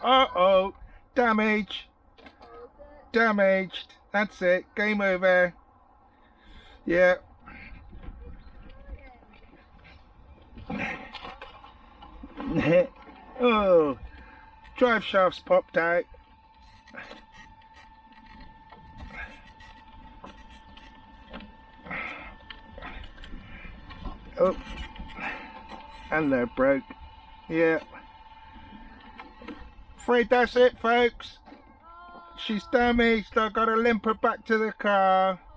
Uh-oh. Damage. Damaged. That's it. Game over. Yeah. Oh. Drive shafts popped out. Oh. And they're broke. Yeah. Afraid that's it, folks. She's damaged. I gotta limp her back to the car.